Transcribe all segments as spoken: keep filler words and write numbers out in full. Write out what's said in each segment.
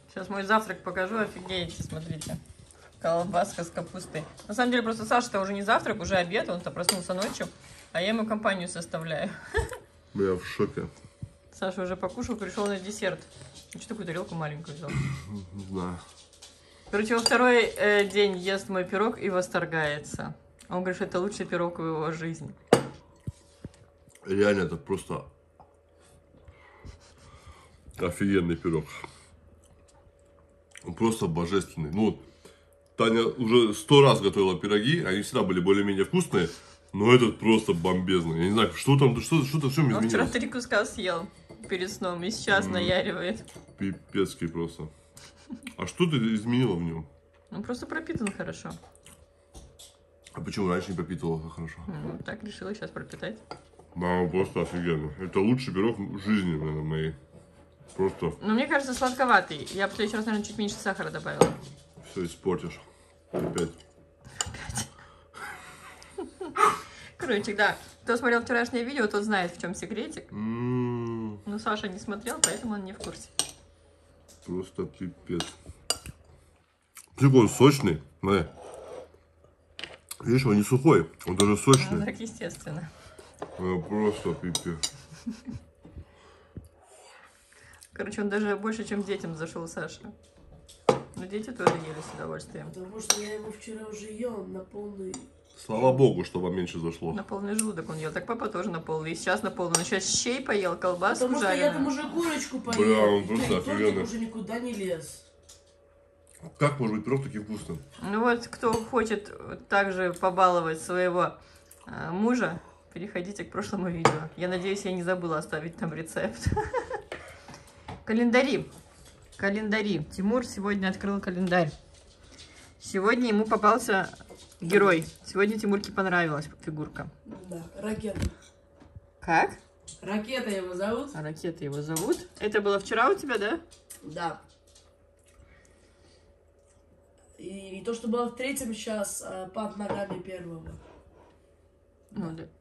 Сейчас мой завтрак покажу, офигеете, смотрите. Колбаска с капустой. На самом деле, просто Саша-то уже не завтрак, уже обед, он-то проснулся ночью, а я ему компанию составляю. Я в шоке. Саша уже покушал, пришел на десерт. Ну, что такую тарелку маленькую взял? Не знаю. Короче, во второй э, день ест мой пирог и восторгается. Он говорит, что это лучший пирог в его жизни. Реально, это просто офигенный пирог. Он просто божественный. Ну, Таня уже сто раз готовила пироги, они всегда были более-менее вкусные, но этот просто бомбезный. Я не знаю, что там, что-то что все изменилось. Он вчера три куска съел перед сном и сейчас mm. наяривает. Пипецкий просто. А что ты изменила в нем? Он просто пропитан хорошо. А почему раньше не пропитывала хорошо? Ну, так решила сейчас пропитать. Да, он просто офигенно. Это лучший пирог в жизни, наверное, моей. Просто... Ну, мне кажется, сладковатый. Я в следующий раз, наверное, чуть меньше сахара добавила. Все испортишь. Опять. Короче, да. Кто смотрел вчерашнее видео, тот знает, в чем секретик. М-м-м. Но Саша не смотрел, поэтому он не в курсе. Просто пипец. Такой он сочный. Смотри. Видишь, он не сухой, он даже сочный. Ну, так естественно. Это просто пипец. Короче, он даже больше, чем детям зашел, Саша. Но дети тоже ели с удовольствием. Потому что я его вчера уже ел на полный... Слава богу, что вам меньше зашло. На полный желудок он ел. Так папа тоже на полный. И сейчас на полный. Он сейчас щей поел, колбаску Потому жареную. что я там уже курочку поел. Бля, он просто и офигенный. уже никуда не лез. Как может быть пирог таким вкусным? Ну вот, кто хочет также побаловать своего э, мужа, переходите к прошлому видео. Я надеюсь, я не забыла оставить там рецепт. Календари. Календари. Тимур сегодня открыл календарь. Сегодня ему попался герой. Сегодня Тимурке понравилась фигурка. Да, ракета. Как? Ракета его зовут. А ракета его зовут. Это было вчера у тебя, да? Да. И, и то, что было в третьем, сейчас а, под ногами первого. Ну, да.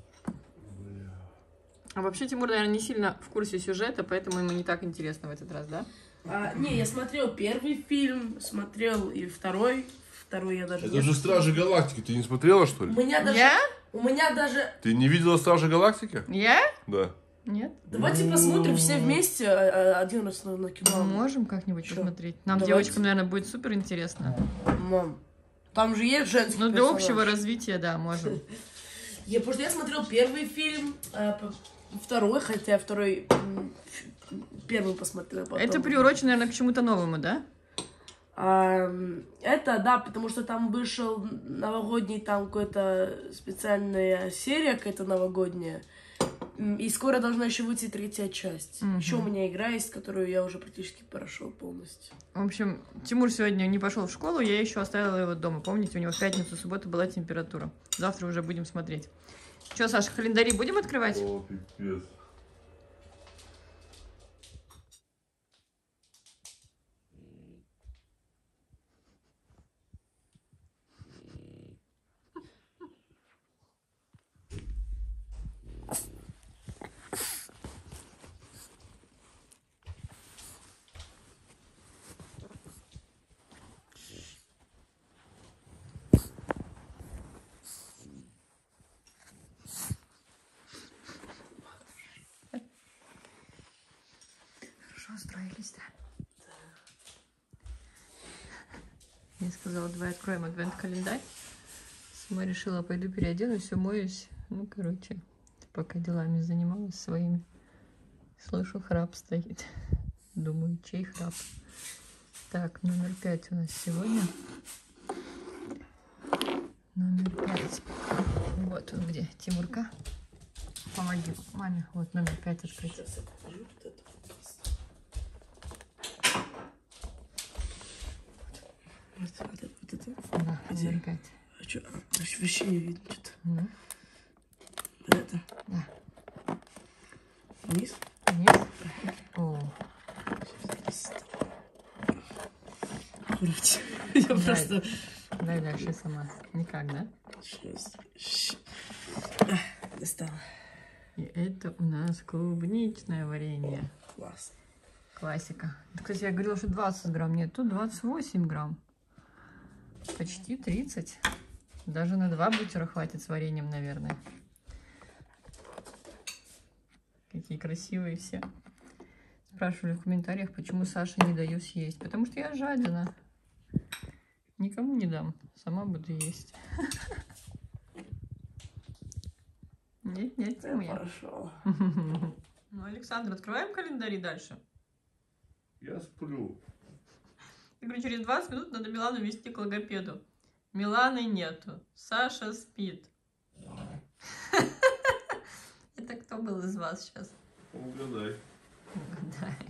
А вообще Тимур, наверное, не сильно в курсе сюжета, поэтому ему не так интересно в этот раз, да? А, не, я смотрел первый фильм, смотрел и второй. Второй я даже... Это же Стражи Галактики, ты не смотрела, что ли? У меня даже... Я? У меня даже... Ты не видела Стражи Галактики? Я? Да. Нет? Давайте посмотрим все вместе а, а, один раз на, на кино. Мы можем как-нибудь Чё? посмотреть. Нам, Давайте. девочкам, наверное, будет супер интересно. Мам, там же есть женский Ну, для персонаж. общего развития, да, можем. Я, потому что я смотрел первый фильм, а, п- второй, хотя второй... м, ф- Первый посмотрел потом. Это приурочено, наверное, к чему-то новому, да? А, это, да, потому что там вышел новогодний, там какая-то специальная серия какая-то новогодняя. М, И скоро должна еще выйти третья часть. Мгм. Еще у меня игра есть, которую я уже практически прошел полностью. В общем, Тимур сегодня не пошел в школу, я еще оставила его дома. Помните, у него в пятницу, субботу была температура. Завтра уже будем смотреть. Че, Саша, календари будем открывать? О, пипец. Хорошо устроились, да? Я сказала, давай откроем адвент-календарь. Сама решила, пойду переоденусь, все моюсь. Ну, короче, пока делами занималась своими. Слышу, храп стоит. Думаю, чей храп? Так, номер пять у нас сегодня. Номер пять. Вот он где. Тимурка, помоги маме. Вот номер пять открыть. Сейчас я покажу вот это. Вот, вот это, вот это. Да, Где? номер пять. А что? А, вообще не видно что-то. Ну, Вот это. да. Вниз. Вниз. О, Аккуратнее. Я Да. просто... дай дальше сама. Никак, да? Сейчас. Щ- А, достала. И это у нас клубничное варенье. Класс. Классика. Кстати, я говорила, что двадцать грамм. Нет, тут двадцать восемь грамм. Почти тридцать. Даже на два бутера хватит с вареньем, наверное. Какие красивые все. Спрашивали в комментариях, почему Саше не даю съесть. Потому что я жадина. Никому не дам. Сама буду есть. Нет, нет, не я. Хорошо. Ну, Александр, открываем календари дальше. Я сплю. Я говорю, через двадцать минут надо Милану вести к логопеду. Миланы нету. Саша спит. Это кто был из вас сейчас? Угадай. Угадай.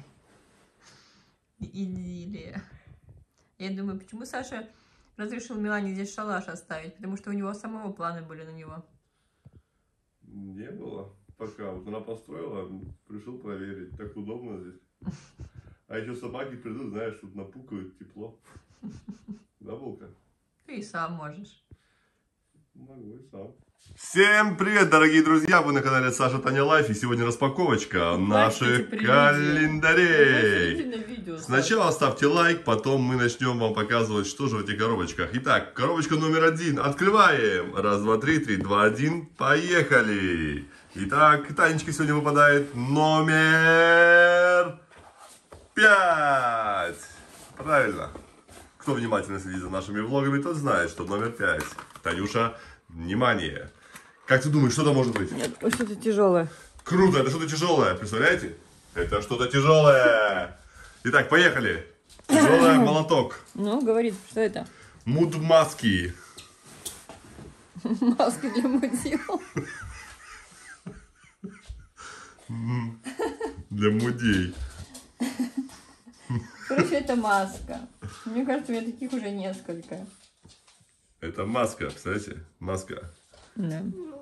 Идиллия. Я думаю, почему Саша разрешил Милане здесь шалаш оставить? Потому что у него самого планы были на него. Не было. Пока. Вот она построила, пришел проверить. Так удобно здесь. А еще собаки придут, знаешь, тут напукают, тепло. Да, Булка? Ты и сам можешь. Могу и сам. Всем привет, дорогие друзья! Вы на канале Саша Таня Лайф. И сегодня распаковочка наших календарей. Сначала ставьте лайк, потом мы начнем вам показывать, что же в этих коробочках. Итак, коробочка номер один. Открываем. Раз, два, три, три, два, один. Поехали! Итак, Танечке сегодня выпадает номер пять. Правильно. Кто внимательно следит за нашими влогами, тот знает, что номер пять. Танюша, внимание. Как ты думаешь, что там может быть? Нет, что-то тяжелое. Круто, это что-то тяжелое, представляете? Это что-то тяжелое. Итак, поехали. Тяжелый молоток. Ну, говорит, что это? Муд-маски. Маски для мудил. Для мудей. Короче, это маска. Мне кажется, у меня таких уже несколько. Это маска, представляете? Маска. Да.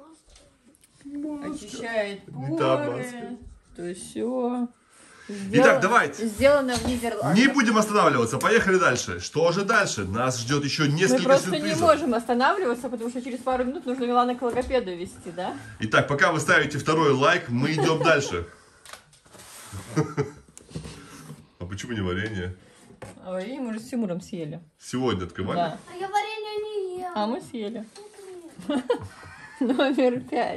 Очищает поры. Да, маска. То все. Итак, давайте. Сделано в Нидерландах. Не будем останавливаться, поехали дальше. Что же дальше? Нас ждет еще несколько Мы просто сюрпризов. не можем останавливаться, потому что через пару минут нужно Милана к логопеду вести, да? Итак, пока вы ставите второй лайк, мы идем дальше. А почему не варенье? А варенье мы уже с Тимуром съели. Сегодня открывали? Да. А я варенье не ем. А мы съели. Номер пять.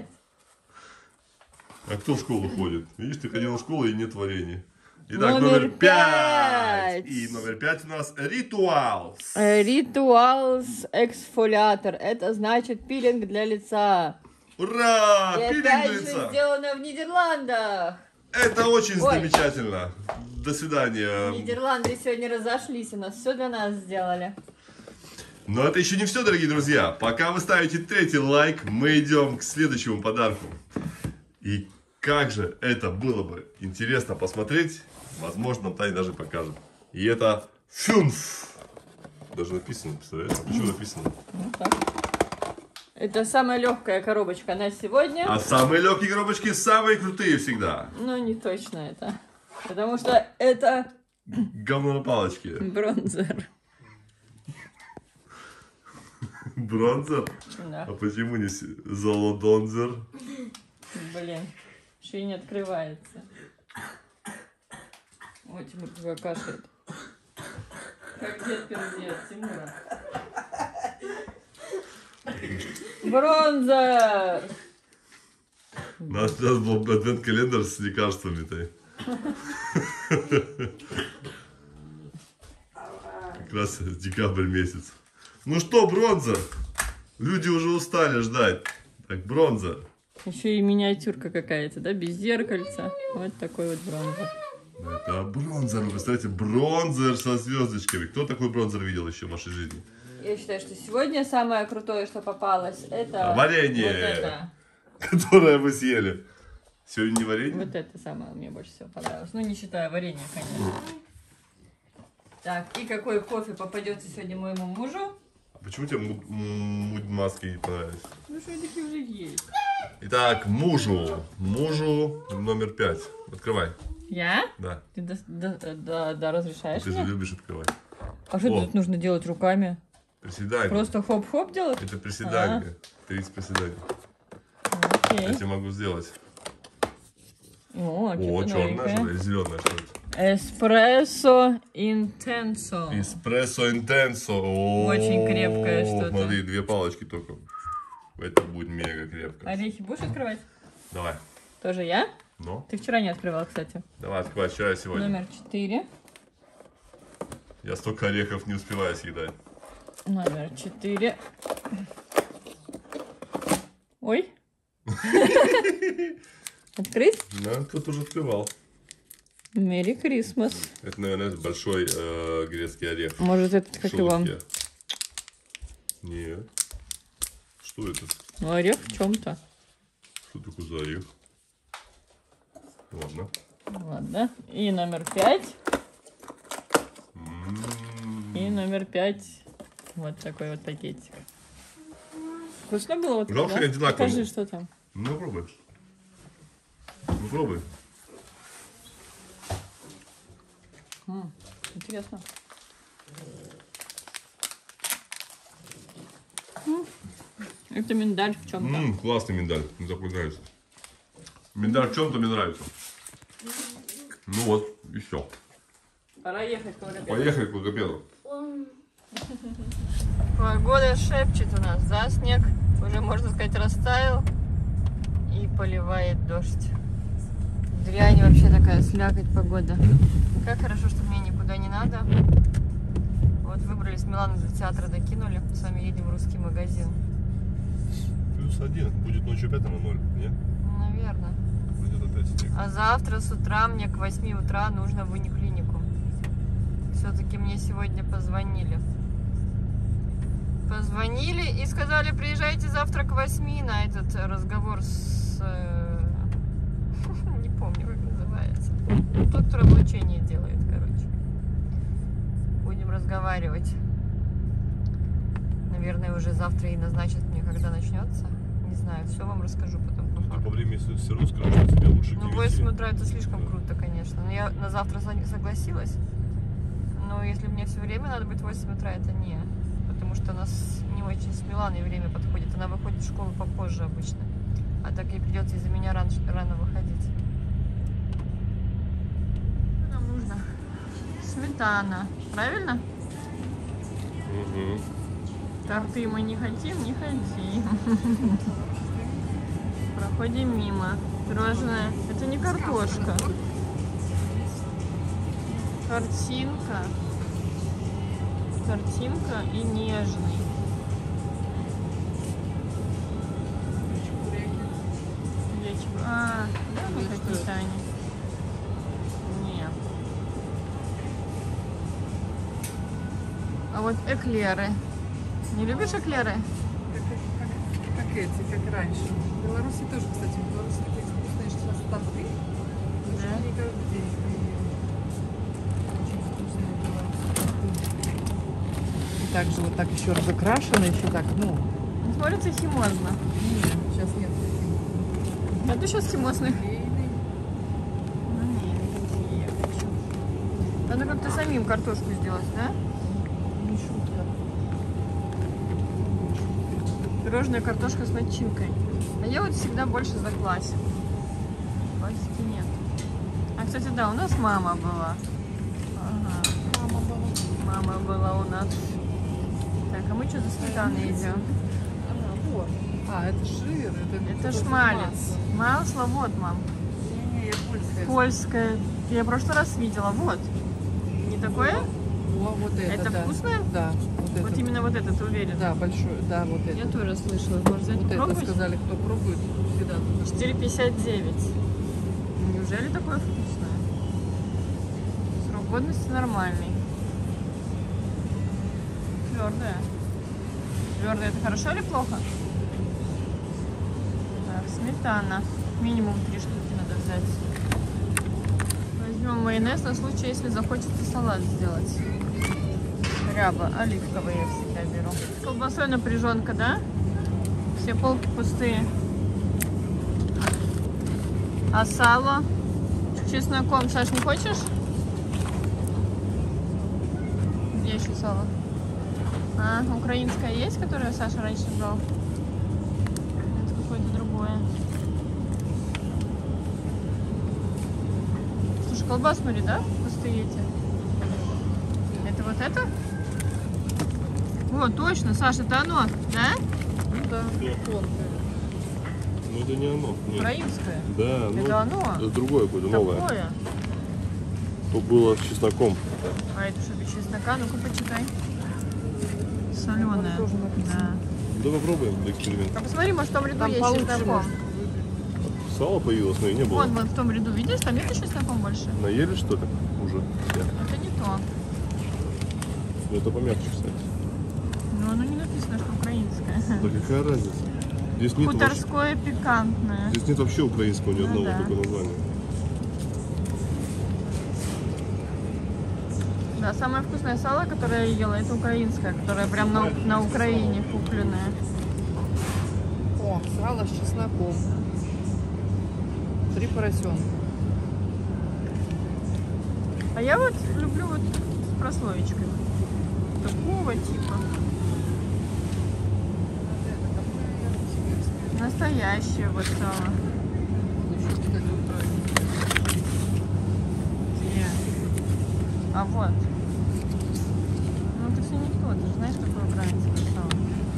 А кто в школу ходит? Видишь, ты ходила в школу и нет варенья. Итак, Номер номер пять. пять. И номер пять у нас ритуал. Ритуалс эксфолиатор. Это значит пилинг для лица. Ура! И Пилинг опять же лица. сделано в Нидерландах. Это очень Ой. замечательно. До свидания. Нидерланды сегодня разошлись, у нас все для нас сделали. Но это еще не все, дорогие друзья. Пока вы ставите третий лайк, мы идем к следующему подарку. И как же это было бы интересно посмотреть. Возможно, нам Таня даже покажет. И это фюнф. Даже написано, представляете? Почему написано? Ну, так. Это самая легкая коробочка на сегодня. А самые легкие коробочки самые крутые всегда. Ну, не точно это. Потому что это Говно на палочке. бронзер. Бронзер? Да. А почему не с- золодонзер? Блин, еще и не открывается. Ой, Тимур какой кашляет. Как дед пердец, Тимура. Бронзер! У нас сейчас был адвент-календарь с лекарствами-то. Как раз декабрь месяц. Ну что, бронзер? Люди уже устали ждать. Так, бронзер. Еще и миниатюрка какая-то, да, без зеркальца. Вот такой вот бронзер. Это бронзер, вы представляете, бронзер со звездочками. Кто такой бронзер видел еще в вашей жизни? Я считаю, что сегодня самое крутое, что попалось, это Варенье. вот это. Которое вы съели. Сегодня не варенье? Вот это самое мне больше всего понравилось. Ну, не считая варенья, конечно. Так, и какой кофе попадется сегодня моему мужу? А почему тебе муд- м- маски не понравились? Ну, что такие уже есть. Итак, мужу. Мужу номер пять. Открывай. Я? Да. Ты да, да, да, да, разрешаешь Ты же мне? любишь открывать. А что О. тут нужно делать руками? Приседания. Просто хоп-хоп делать? Это приседания. тридцать приседаний. Окей. Я тебе могу сделать. О, О, что-то черная новенькое. что ли? Или зеленая что это? Эспрессо интенсо. Эспрессо интенсо. Очень крепкое что-то. Смотри, две палочки только. Это будет мега крепко. Орехи будешь открывать? Давай. Тоже я? Ну, Ты вчера не открывал, кстати. давай открывай, что я сегодня. Номер четыре. Я столько орехов не успеваю съедать. Номер четыре. Ой. Открыть? Да, кто-то уже открывал. Мерри Крисмас. Это, наверное, большой э, грецкий орех. Может, этот как его? Шелухе. Нет. Что это? Ну, орех в чем-то. Что такое за орех? Ладно. Ладно. И номер пять. М-м-м. И номер пять. Вот такой вот пакетик. Вкусно было? Вот Жалко, это, да? одинаково. Покажи, что там. Ну, пробуй. Ну, пробуй. М, интересно. М, Это миндаль в чем-то. Ммм, классный миндаль. Мне такой нравится. Миндаль в чем-то мне нравится. Ну вот, и все. Пора ехать к логопеду. Поехали к логопеду. Погода шепчет у нас, да, снег уже, можно сказать, растаял и поливает дождь. Дрянь вообще такая, слякоть погода. Как хорошо, что мне никуда не надо. Вот выбрались, Милану до театра докинули, с вами едем в русский магазин. Плюс один, будет ночью опять на ноль, нет? Наверное. Будет опять снег. А завтра с утра мне к восьми утра нужно в униклинику. Все-таки мне сегодня позвонили. Позвонили и сказали, приезжайте завтра к восьми на этот разговор с... э, не помню, как называется. Тот, кто облучение делает, короче. Будем разговаривать. Наверное, уже завтра и назначат мне, когда начнется. Не знаю, все вам расскажу потом. по Ты факту. по времени все равно скажешь, что тебе лучше Ну, к восемь девяти. утра это слишком круто, конечно. Но я на завтра со- согласилась. Но если мне все время надо быть в восемь утра, это не. Потому что у нас не очень с Миланой время подходит. Она выходит в школу попозже обычно. А так ей придется из-за меня ран- рано выходить. Что нам нужно? Сметана. Правильно? Угу. Торты мы не хотим, не хотим. Проходим мимо. Пирожное. Это не картошка. Картинка. Картинка и нежный. Чебу- А, да, мы какие-то они. Нет. А вот эклеры. Не любишь эклеры? Как, как, как эти, как раньше. В Беларуси тоже, кстати, в Беларуси такие вкусные сейчас торты. Да. Не каждый день поем. Очень вкусные белорусские торты. И также вот так еще разукрашено, еще так, ну, Смотрится химозно. нет, сейчас нет таких. А ты сейчас химозных? Клейный. Ну не, никакие я хочу. Надо как-то самим картошку сделать, да? Не шутка. Пирожная картошка с начинкой. А я вот всегда больше за классику. Классики нет. А, кстати, да, у нас мама была. Ага. Мама была. Мама была у нас. Так, а мы что за сметаной идем? А, вот. А, это жир. Это, Это это шмалец. Масло, вот, мам. Не-не, я польская. Польское. Я в прошлый раз видела, вот. Не такое? О, вот это, Это да. вкусное? Да, вот это. Вот именно вот это, ты уверена? Да, большой, да, вот это. Я тоже слышала. Может, взять Вот это попробовать? сказали, кто пробует, всегда туда. четыре пятьдесят девять. Неужели такое вкусное? Срок годности нормальный. Твердое. Твердое это хорошо или плохо? Так, сметана. Минимум три штуки надо взять. Возьмем майонез на случай, если захочется салат сделать. Ряба, оливковые я всегда беру. С колбасой напряженка, да? Все полки пустые. А сало? С чесноком, Саш, не хочешь? Где еще сало? А, украинское есть, которое Саша раньше брал? Это какое-то другое. Слушай, колбас, смотри, да? Вкусная. эти. Это вот это? О, точно, Саша, это оно, да? Ну да, Да. тонкое. Ну это не оно. Нет. Украинское. Да, ну Это оно? это другое какое-то, новое. Такое. То было с чесноком. А это что, без чеснока? Ну-ка, почитай. Соленое. тоже написано. Да. Да попробуем для эксперимента. А посмотри, может, в том ряду Там есть получше чесноком. можно. Сало появилось, но и не было. Вон, вон в том ряду, видишь, там нет чесноком больше? Наели что ли? Уже все. Это не то. Ну это помягче, кстати. Но оно не написано, что украинское. Да какая разница? Здесь нет вообще, Хуторское пикантное. здесь нет вообще украинского ни Ну одного да. такого названия. Да, самое вкусное сало, которое я ела, это украинское, которое прям на, на Украине купленное. О, сало с чесноком. Три поросенка. А я вот люблю вот с прослоечкой. Такого типа. Настоящее вот сало. Еще, кстати, устроить. Где? А вот. Ну это все не то, ты же знаешь, такое украинское сало.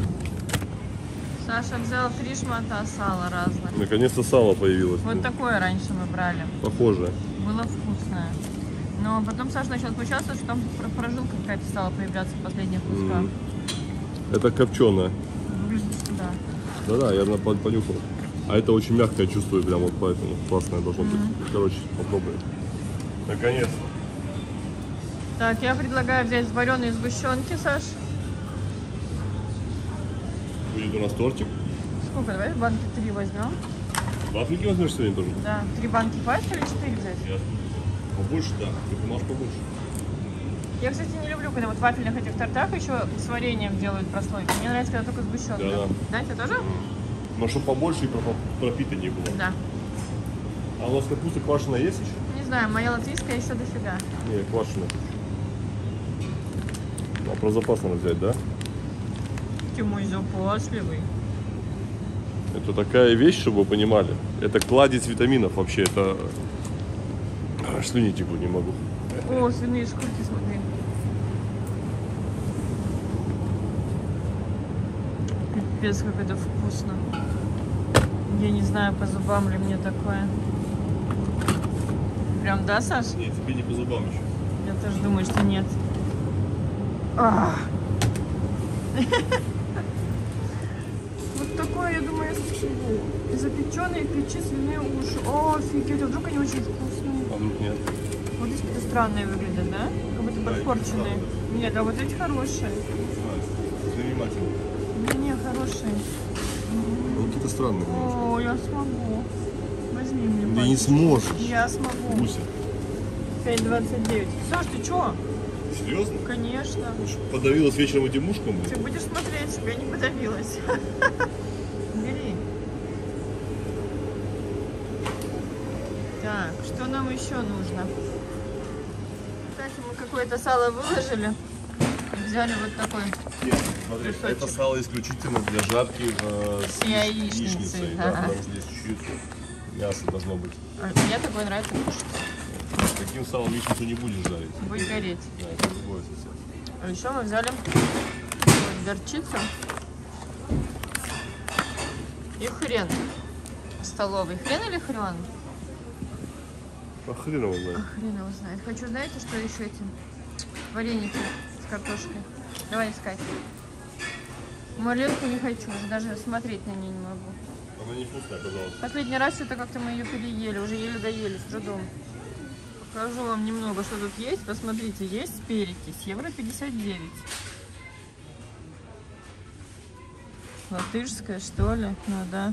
Саша взял три шмата сала разных. Наконец-то сало появилось. Вот такое раньше мы брали. Похоже. Было вкусное. Но потом Саша начал смущаться, что там про- прожилка какая-то стала появляться в последних кусках. М. Это копченое. Выглядит, да. Да-да, я на- по- понюхал. А это очень мягкое, чувствую, прям вот поэтому классное должно быть. Короче, попробуем. Наконец-то. Так, я предлагаю взять вареные сгущенки, Саш. Будет у нас тортик. Сколько? Давай банки три возьмем. Вафельки возьмешь сегодня тоже? Да. Три банки хватит или четыре взять? Ясно. Побольше, да. Ты можешь побольше. Я, кстати, не люблю, когда вот в вафельных этих тортах еще с вареньем делают прослойки. Мне нравится, когда только сгущенка. Да. Да, тебе тоже? Но чтобы побольше и пропа- пропитаннее было. Да. А у нас капуста квашеная есть еще? Не знаю, моя латвийская еще дофига. Не, квашеная. А про запас надо взять, да? Ты мой запасливый. Это такая вещь, чтобы вы понимали. Это кладезь витаминов вообще. Это... А, слюни текут, не могу. О, свиные шкурки, смотри. Пипец, как это вкусно. Я не знаю, по зубам ли мне такое. Прям, да, Саш? Нет, тебе не по зубам еще. Я тоже думаю, что нет. А. Вот такое, я думаю, я съем. Запеченные в печи свиные уши. О, офигеть, а вдруг они очень вкусные. А вдруг нет? Вот здесь какие-то странные выглядят, да? Как будто Да, подпорченные. эти Нет, а вот эти хорошие. Внимательно. Не, хорошие. Ну, какие-то странные. О, я смогу. Возьми мне. Ты не пачку. сможешь. Я смогу. Гуся. пять двадцать девять. Саш, ты чё? Серьезно? Конечно. Подавилась вечером этим ушком? Ты будешь смотреть, чтобы я не подавилась. Бери. Так, что нам еще нужно? Кстати, мы какое-то сало выложили. Взяли вот такой. Нет, смотри, Кусочек. это сало исключительно для жарки э, с С яичницей, яичницей, да. да, потому что здесь чуть-чуть мясо должно быть. А мне такой нравится кушать. Таким салом яичницу не будешь жарить. Будет гореть. Да, это другое совсем. А еще мы взяли вот горчицу и хрен столовый. Хрен или хрен? А хрен его знает. А хрен его знает. Хочу, знаете, что еще эти вареники с картошкой. Давай искать. Марленку не хочу, уже даже смотреть на нее не могу. Она невкусная оказалась. Последний раз что-то как-то мы ее переели, уже еле доели с трудом. Покажу вам немного, что тут есть. Посмотрите, есть перекись, евро пятьдесят девять. Латышская, что ли? Ну да.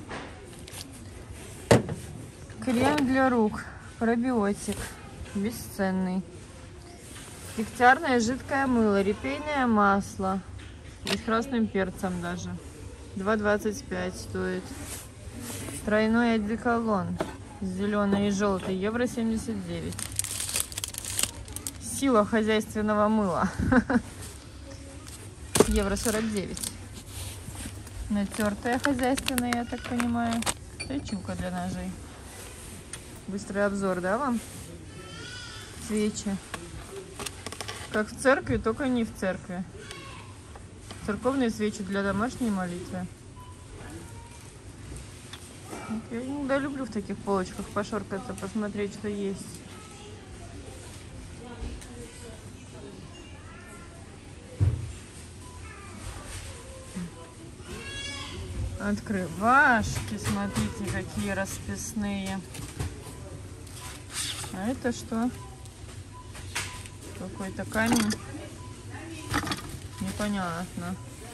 Крем для рук, пробиотик, бесценный. Дегтярное жидкое мыло, репейное масло. И с красным перцем даже. два двадцать пять стоит. Тройной одеколон. Зеленый и желтый. Евро семьдесят девять. Сила хозяйственного мыла. Евро сорок девять. Натертое хозяйственное, я так понимаю. Точилка для ножей. Быстрый обзор, да, вам? Свечи. Как в церкви, только не в церкви. Церковные свечи для домашней молитвы. Я иногда люблю в таких полочках пошоркаться, посмотреть, что есть. Открывашки, смотрите, какие расписные. А это что? Какой-то камень. Непонятно.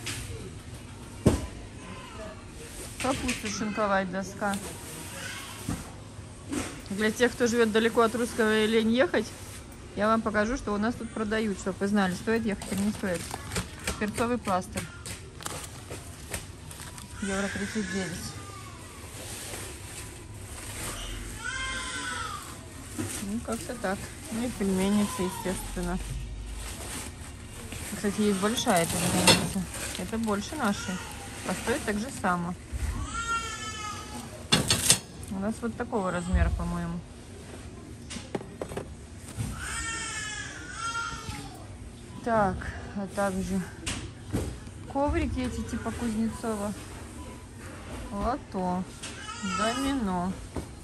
Капусту шинковать доска. Для тех, кто живет далеко от Русского и лень ехать, я вам покажу, что у нас тут продают, чтобы вы знали, стоит ехать или не стоит. Перцовый пластырь. Евро тридцать девять. Ну, как-то так. Ну и пельменицы, естественно. Кстати, есть большая пельменица. Это больше нашей. А стоит так же само. У нас вот такого размера, по-моему. Так, а также коврики эти типа Кузнецова. Лото. Домино.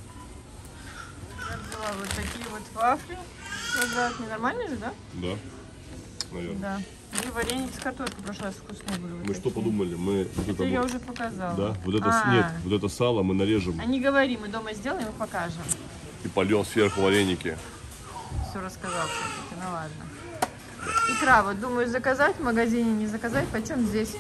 Я взяла вот такие вот вафли. Квадратные. Нормальные же, да? Да, наверное. Да. И вареники с картошкой в прошлый раз вкусные были. Вот Мы что такие. подумали? Мы вот Это это я вот- уже показала. Да, вот это, А, нет, вот это сало мы нарежем А не говори, мы дома сделаем и покажем. и польем сверху вареники. Все рассказал все-таки, ну ладно. Икра, вот думаю, заказать в магазине, не заказать, почем здесь?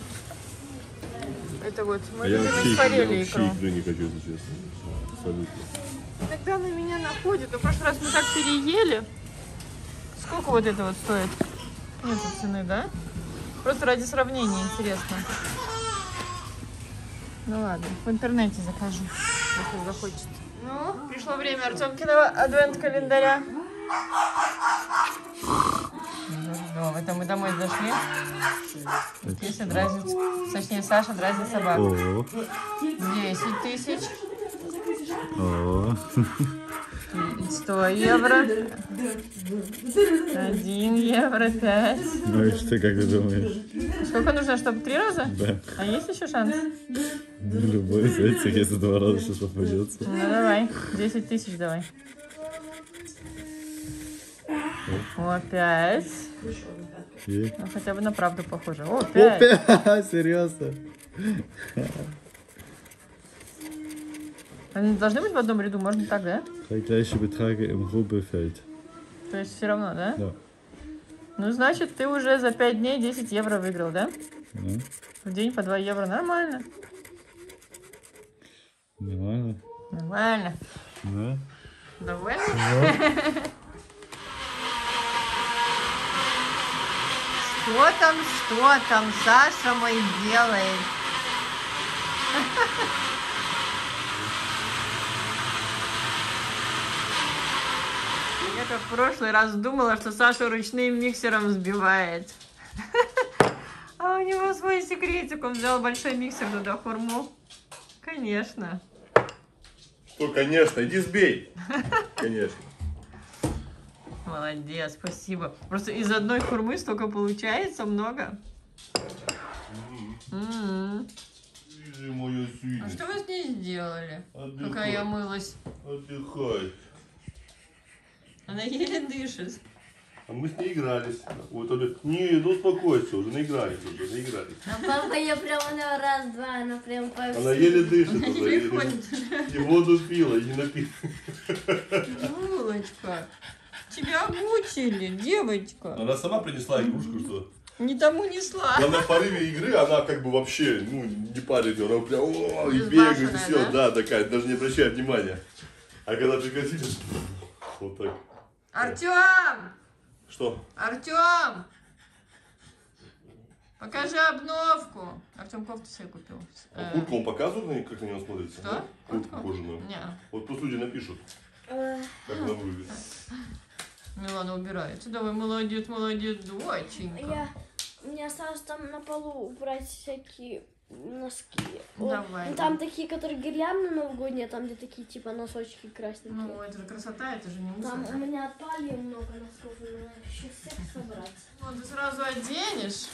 Это вот, мы А я любим вообще, из я форели вообще икру. икры не хочу, если честно. Абсолютно. Иногда на меня находит, но в прошлый раз мы так переели. Сколько вот это вот стоит? Нет цены, да? Просто ради сравнения интересно. Ну ладно, в интернете закажу, если захочет. Ну, пришло время Артемкиного адвент-календаря. Ну, это мы домой зашли. Кися дразнит, точнее Саша дразнит собаку. О, десять тысяч. о. сто евро. один евро, пять. Ну и что, как ты думаешь? Сколько нужно, чтобы три раза? Да. А есть еще шанс? Ну, любой из этих, если два раза сейчас попадется. Ну давай, десять тысяч давай. О, пять. И... Ну хотя бы на правду похоже. О, О, пять. пять! Серьезно? Они должны быть в одном ряду, можно так, да? Drei gleiche Beträge im Rubbelfeld. То есть все равно, да? Да. Ну значит, ты уже за пять дней десять евро выиграл, да? Ja. В день по два евро. Нормально. Нормально. Нормально. Да? Довольно? Что там, что там Саша мой делает? Я как в прошлый раз думала, что Саша ручным миксером взбивает. А у него свой секретик. Он взял большой миксер, туда хурму. Конечно. Что, конечно, иди сбей. Конечно. Молодец, спасибо. Просто из одной хурмы столько получается, много. М-м. А что вы с ней сделали, пока я мылась? Отдыхай. Она еле дышит. А мы с ней игрались. Вот она... Не, ну успокойся, уже наигрались, уже наигрались. А папа, я прям на раз-два, она прям по Она еле дышит. Она уже, еле еле ходит. дышит. И воду пила, и не напила. Милочка, тебя мучили, девочка. Она сама принесла игрушку, что... Не тому несла. Она в порыве игры, она как бы вообще, ну, не парит, она прям, о, и Безбашенная, бегает, и все, да? да, такая, даже не обращает внимания. А когда прекратили, вот так. Артем! Что? Артем! Покажи обновку. Артем кофту себе купил. А куртку он показывает, на- как на него смотрится? Что? Куртку кожаную. Не. Вот пусть люди напишут, как она выглядит. Милана убирается. Давай, молодец, молодец, доченька. Я... Мне осталось там на полу убрать всякие носки. Вот. Давай. Ну, там такие, которые гирлянды новогодние, а там где такие типа носочки красненькие. Ну, это же красота, это же не Там мусор. у меня отпали много носков, и надо еще всех собрать. Ну, ты сразу оденешь.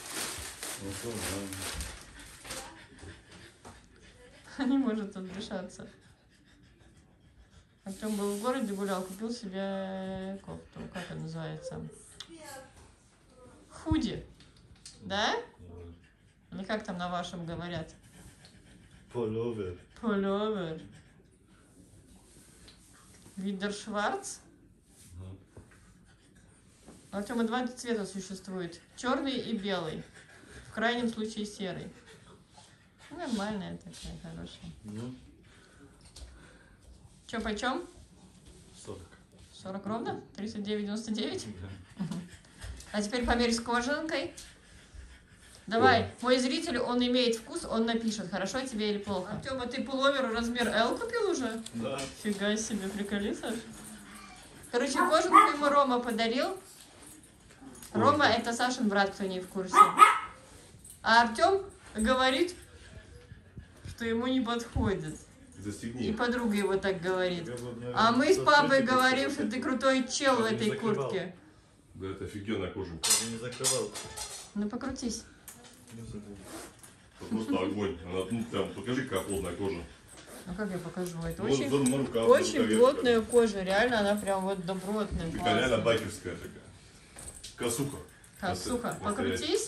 Не может отдышаться. Артем был в городе, гулял, купил себе кофту. Как она называется? Худи. Да? Или как там на вашем говорят? Половер. Пуловер. Видершварц. У Артема два цвета существует. Черный и белый. В крайнем случае серый. Нормальная такая, хорошая. Ну, Че, почем? сорок. сорок ровно? тридцать девять девяносто девять? Да. А теперь померь с кожанкой. Давай, мой зритель, он имеет вкус, он напишет, хорошо тебе или плохо. Артема, ты пуловер размер L купил уже? Да. Фига себе, приколи, Саш. Короче, кожанку ему Рома подарил. Рома это Сашин брат, кто не в курсе. А Артем говорит, что ему не подходит. И Застегни. подруга его так говорит. Я бы, наверное, А мы с папой закрыть говорим, это что ты хотел. крутой чел в Я не этой закрывал. куртке. Да, это офигенная кожанка. Я не закрывал. Ну покрутись. Не закрыл. Это просто огонь. Она, ну, там, покажи, какая плотная кожа. Ну как я покажу? Это Вот, очень, вот на руках, на очень рукаве плотная такая. кожа. Реально она прям вот добротная. Такая реально классная. байкерская такая. Косуха. Косуха. Настоящая. Покрутись.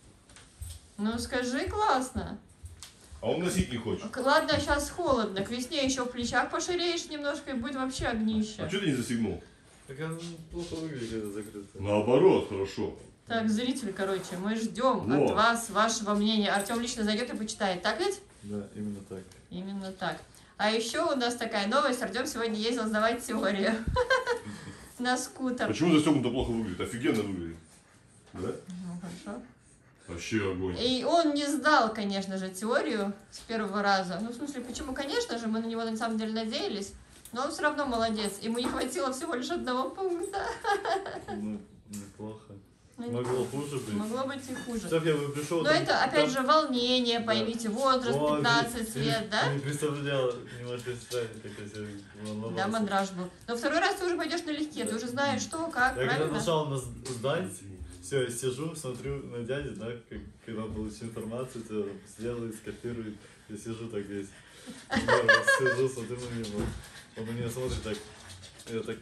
Ну скажи, классно. А он носить не хочет. К- Ладно, сейчас холодно. К весне еще в плечах поширеешь немножко и будет вообще огнище. А что ты не застегнул? Так она плохо выглядит, когда закрыта. Наоборот, хорошо. Так, зрители, короче, мы ждем Во. от вас вашего мнения. Артем лично зайдет и почитает. Так ведь? Да, именно так. Именно так. А еще у нас такая новость. Артем сегодня ездил сдавать теорию на скутер. Почему застегнуто плохо выглядит? Офигенно выглядит. Да? Ну, хорошо. Вообще огонь. И он не сдал, конечно же, теорию с первого раза. Ну, в смысле, почему? Конечно же, мы на него на самом деле надеялись. Но он все равно молодец. Ему не хватило всего лишь одного пункта. Ну, неплохо. Ну, не Могло хуже быть. Могло быть и хуже. Сейчас я бы пришел. Но это, опять же, волнение, поймите, возраст, пятнадцать лет, да? Не представлял, не можешь представить, как я себя волновался. Да, мандраж был. Но второй раз ты уже пойдешь налегке, ты уже знаешь, что, как, Я когда правильно? нажал на сдать, все, я сижу, смотрю на дядю, да, как, когда он получил информацию, то сделает, скопирует. Я сижу так весь. Я сижу, смотрю на него. Он на меня смотрит так. Я так.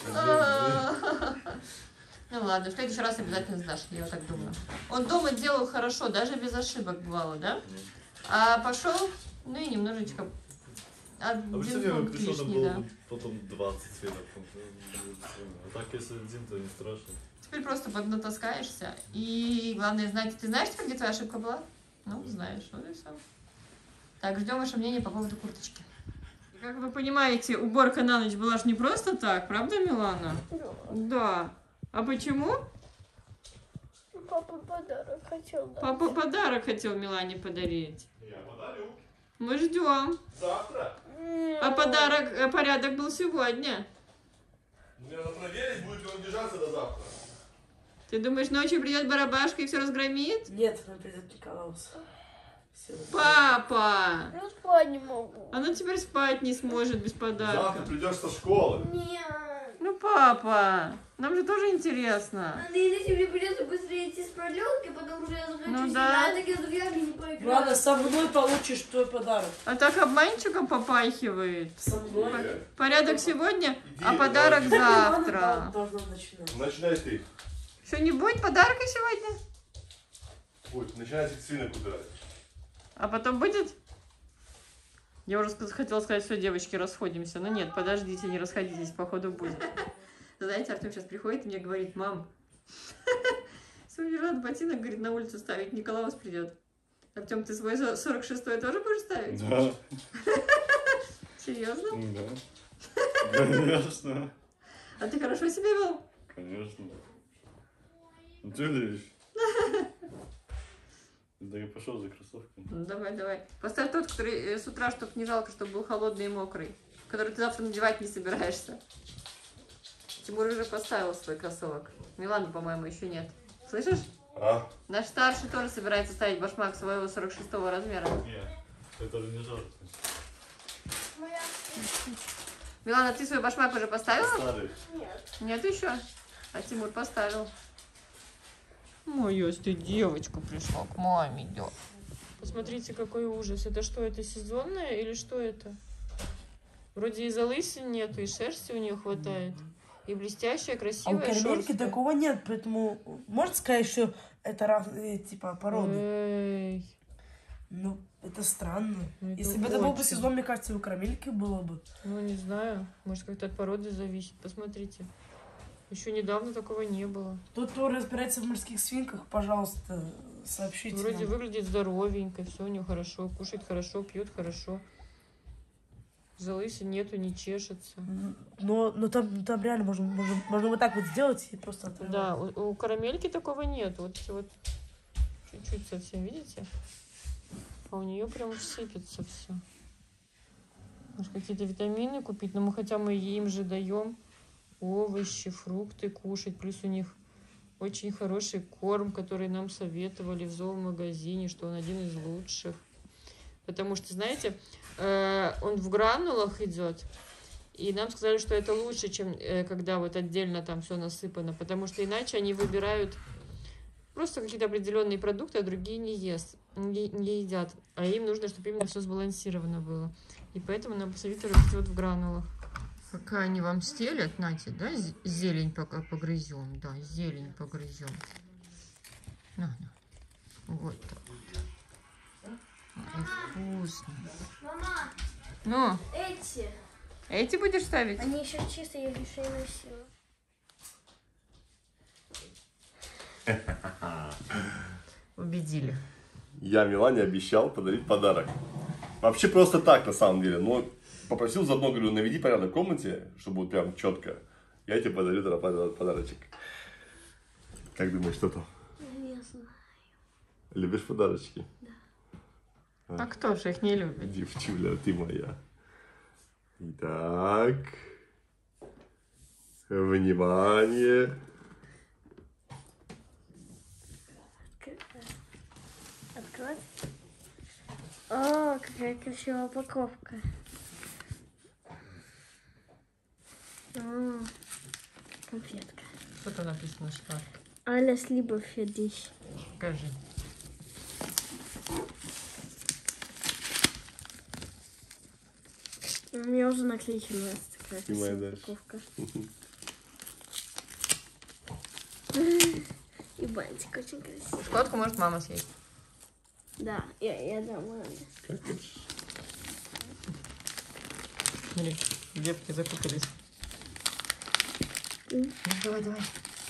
Ну ладно, в следующий раз обязательно сдашь, я так думаю. Он дома делал хорошо, даже без ошибок бывало, да? А пошел, ну и немножечко А один представь, я бы пункт пришел, там лишний, да. было бы потом двадцать светов. А так, если один, то не страшно. Теперь просто поднатаскаешься. И главное знать, ты знаешь теперь, где твоя ошибка была? Ну, знаешь, вот и все. Так, ждем ваше мнение по поводу курточки. Как вы понимаете, уборка на ночь была же не просто так, правда, Милана? Да. А почему? Папа подарок хотел дать. Папа подарок хотел Милане подарить. Я подарю. Мы ждем. Завтра. А подарок, э, порядок был сегодня. Мне надо проверить, будет ли он держаться до завтра. Ты думаешь, ночью придет барабашка и все разгромит? Нет, он придет прикалывался. Всё. Папа! Я спать не могу. Она теперь спать не сможет без Завтра подарка. придешь со школы. Нет. Ну, папа, нам же тоже интересно. Надо иначе мне придется быстрее идти с проделки, потому что я захочу Ну сюда, да. так я с друзьями не поиграю. Ладно, со мной получишь твой подарок. А так обманщиком попахивает. Со мной. Э, Порядок сегодня, Иди, а подарок давай. завтра. Должна начинать. Начинай ты. Что, не будет подарка сегодня? Будет, начинай с свинок убирать. А потом будет? Я уже сказ- хотела сказать, все, девочки, расходимся. Но нет, подождите, не расходитесь, походу будет. Знаете, Артем сейчас приходит и мне говорит: мам, сегодня надо ботинок, говорит, на улицу ставить, Николаус придет. Артем, ты свой сорок шестой тоже будешь ставить? Да. Серьезно? Да. Конечно. А ты хорошо себя вел? Конечно. Ну ты видишь? Да я пошел за кроссовками. Ну, давай, давай. Поставь тот, который э, с утра, чтобы не жалко, чтобы был холодный и мокрый. Который ты завтра надевать не собираешься. Тимур уже поставил свой кроссовок. Милана, по-моему, еще нет. Слышишь? А? Наш старший тоже собирается ставить башмак своего сорок шестого размера. Нет, это уже не жарко. Милана, ты свой башмак уже поставила? Старый. Нет еще. А Тимур поставил. Моя ты девочка пришла к маме, идет. Посмотрите, какой ужас. Это что, это сезонное или что это? Вроде и залысин нету, и шерсти у нее хватает. И блестящая, А у красивая карамельки шерстка. такого нет, поэтому можно сказать, что это разные типа породы. Эй, Ну, это странно. ну это Если бы это был бы очень. сезон, мне кажется, у карамельки было бы. Ну, не знаю. Может, как-то от породы зависит. Посмотрите. Еще недавно такого не было. Тот, кто разбирается в морских свинках, пожалуйста, сообщите Вроде нам. выглядит здоровенько, все у нее хорошо, кушает хорошо, пьет хорошо. Залысин нету, не чешется. Но, но там, там реально можно, можно, можно вот так вот сделать и просто отрывать. Да, у, у карамельки такого нет. Вот, вот чуть-чуть совсем, видите? А у нее прям сыпется все. Может, какие-то витамины купить? Но мы хотя мы им же даем овощи, фрукты кушать. Плюс у них очень хороший корм, который нам советовали в зоомагазине, что он один из лучших. Потому что, знаете, э, он в гранулах идет. И нам сказали, что это лучше, чем э, когда вот отдельно там все насыпано. Потому что иначе они выбирают просто какие-то определенные продукты, а другие не ест, не, не едят. А им нужно, чтобы именно все сбалансировано было. И поэтому нам посоветовали вот в гранулах. Пока они вам стелят, Натя, да, зелень пока погрызем. Да, зелень погрызем. На, на. Вот так. Ай, вкусно. Мама, Ну, эти, эти будешь ставить? они еще чистые, я их еще не носила. Убедили. Я Милане обещал подарить подарок. Вообще просто так, на самом деле. Но попросил заодно, говорю, наведи порядок в комнате, чтобы вот прям четко. Я тебе подарю тогда подарочек. Как думаешь, что там? Я не знаю. Любишь подарочки? А кто же их не любит? Девчуля, ты моя. Итак. Внимание. Открывать? О, какая красивая упаковка. О, конфетка. Что там написано, что? Alles Liebe für dich. Покажи. У меня уже наклейки нравится такая И моя красивая дальше. упаковка. И бантик очень красивый. Шоколадку может мама съесть. Да, я, я дам маме. Как хочешь. Смотри, девки запутались. М. Ну, давай, давай.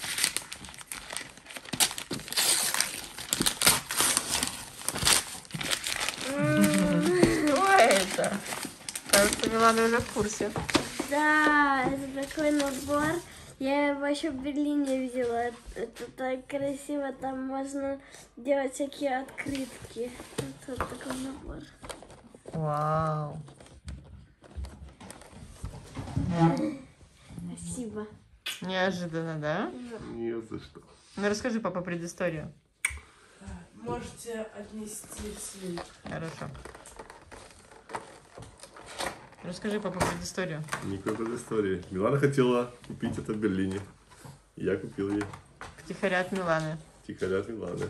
Что это? Кажется, Милана уже в курсе. Да, это такой набор. Я его еще в Берлине видела. Это так красиво. Там можно делать всякие открытки. Вот, вот такой набор. Вау. Спасибо. Неожиданно, да? Не за что. Ну, расскажи, папа, предысторию. Можете отнести в свинг. Хорошо. Расскажи, папа, предысторию. Никакой предыстории. Милана хотела купить это в Берлине. Я купил ей. Втихаря от Миланы. Тихоря от Миланы.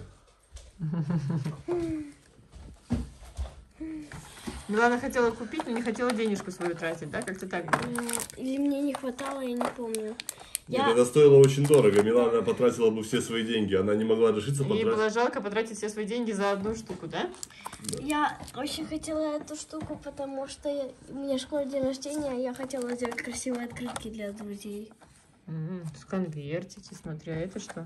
Милана хотела купить, но не хотела денежку свою тратить, да? Как-то так было. М, Или мне не хватало, я не помню. Нет, Я... это стоило очень дорого. Милана потратила бы все свои деньги. Она не могла решиться Ей потратить. было жалко потратить все свои деньги за одну штуку, да? Я очень хотела эту штуку, потому что я... у меня в школе день рождения, я хотела сделать красивые открытки для друзей. М, с конвертики, смотри, а это что?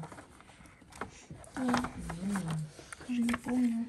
Даже не помню.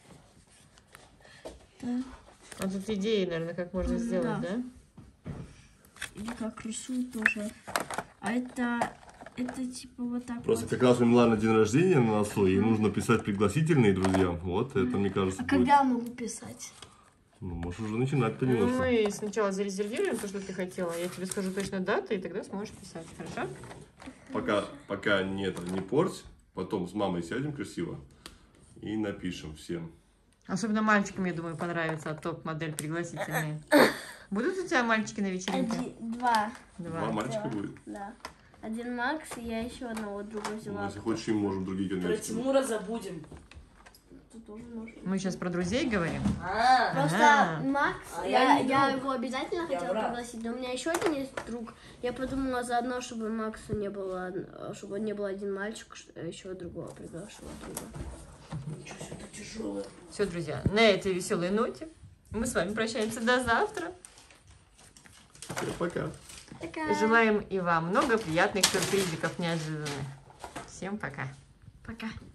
Да. А тут идеи, наверное, как можно М, сделать, да. да? Или как рисуют тоже. А это... Это типа вот так Просто вот. как раз у Миланы день рождения на носу, ей нужно писать пригласительные друзьям. Вот это, мне кажется, А будет... когда я могу писать? Ну, можешь уже начинать Ну, понемножку. мы сначала зарезервируем то, что ты хотела. Я тебе скажу точно дату, и тогда сможешь писать, хорошо? Пока, пока не, это, не порть, потом с мамой сядем красиво и напишем всем. Особенно мальчикам, я думаю, понравится топ-модель пригласительные. Будут у тебя мальчики на вечеринке? Один, два. Два Два. мальчика Два. будет. Да. Один Макс, и я еще одного друга Ну, взяла. если хочешь, им можем другие Про конвертики. Тимура забудем. Тут тоже можно. Мы сейчас про друзей говорим. А, Просто Ага. Макс, А я, я не я друг. его обязательно Я хотела брат. пригласить, но у меня еще один есть друг. Я подумала заодно, чтобы Максу не было, од- чтобы не было один мальчик, ш- еще другого приглашила друга. ничего себе, это тяжелое. Все, друзья, на этой веселой ноте мы с вами прощаемся до завтра. Всем пока. Такая. Желаем и вам много приятных сюрпризиков неожиданных. Всем пока. Пока.